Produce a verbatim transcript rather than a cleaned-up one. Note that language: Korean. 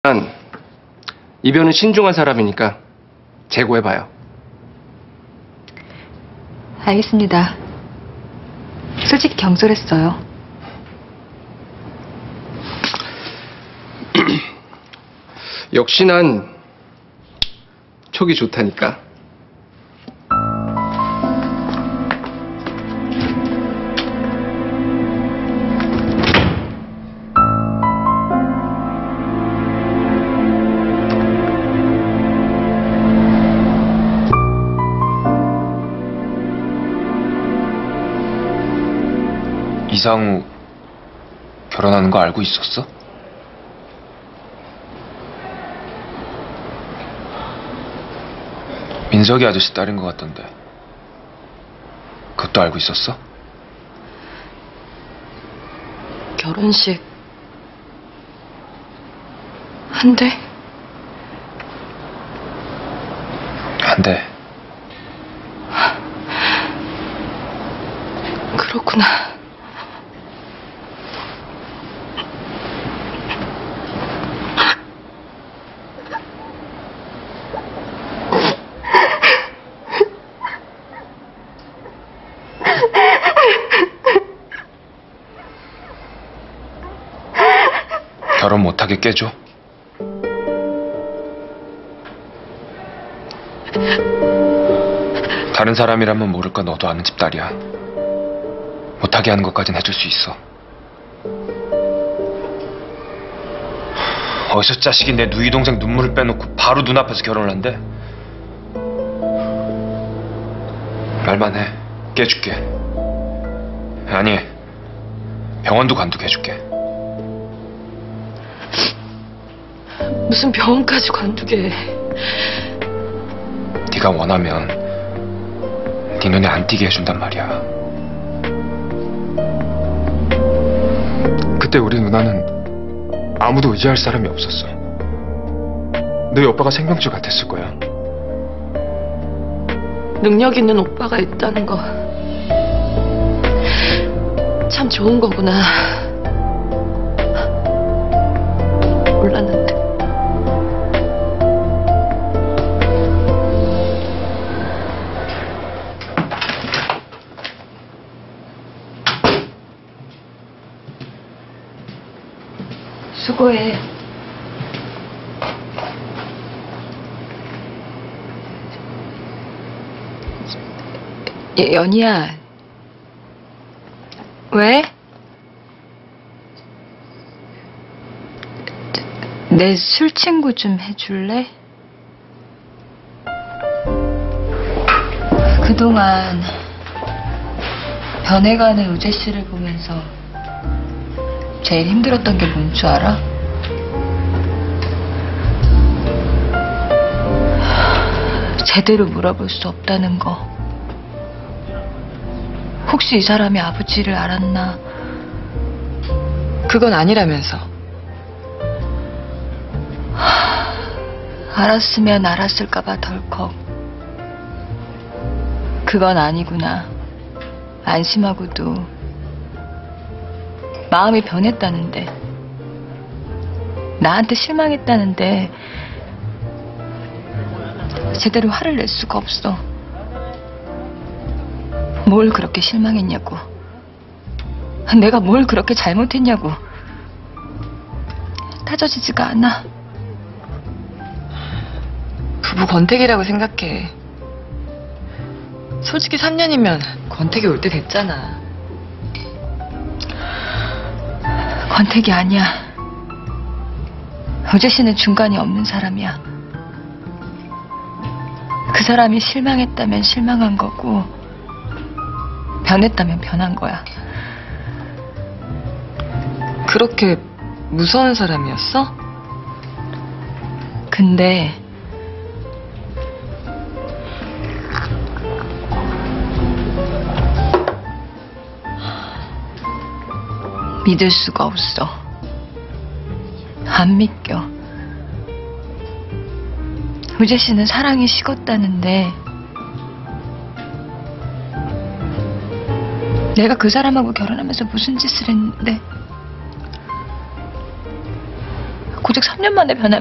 이변은 신중한 사람이니까 재고해봐요. 알겠습니다. 솔직히 경솔했어요. 역시 난 촉이 좋다니까. 이상우 결혼하는 거 알고 있었어? 민석이 아저씨 딸인 것 같던데 그것도 알고 있었어? 결혼식 한대? 안 돼. 그렇구나. 결혼 못하게 깨줘. 다른 사람이라면 모를까 너도 아는 집 딸이야. 못하게 하는 것까진 해줄 수 있어. 어디서 자식이 내 누이 동생 눈물을 빼놓고 바로 눈앞에서 결혼을 한대? 말만 해. 깨줄게. 아니, 병원도 관두게 해줄게. 무슨 병원까지 관두게 해. 네가 원하면 네 눈에 안 띄게 해준단 말이야. 그때 우리 누나는 아무도 의지할 사람이 없었어. 너희 오빠가 생명줄 같았을 거야. 능력 있는 오빠가 있다는 거 참 좋은 거구나. 몰랐는데. 수고해. 예, 연희야. 왜? 내 술친구 좀 해줄래? 그동안 변해가는 우재 씨를 보면서 제일 힘들었던 게 뭔 줄 알아? 제대로 물어볼 수 없다는 거. 혹시 이 사람이 아버지를 알았나? 그건 아니라면서. 하, 알았으면 알았을까봐 덜컥. 그건 아니구나. 안심하고도 마음이 변했다는데, 나한테 실망했다는데 제대로 화를 낼 수가 없어. 뭘 그렇게 실망했냐고. 내가 뭘 그렇게 잘못했냐고. 따져지지가 않아. 부부 권태기라고 생각해. 솔직히 삼 년이면 권태기 올 때 됐잖아. 권태기 아니야. 우재 씨는 중간이 없는 사람이야. 그 사람이 실망했다면 실망한 거고, 변했다면 변한 거야. 그렇게 무서운 사람이었어? 근데 믿을 수가 없어. 안 믿겨. 우재 씨는 사랑이 식었다는데 내가 그 사람하고 결혼하면서 무슨 짓을 했는데 고작 삼 년 만에 변한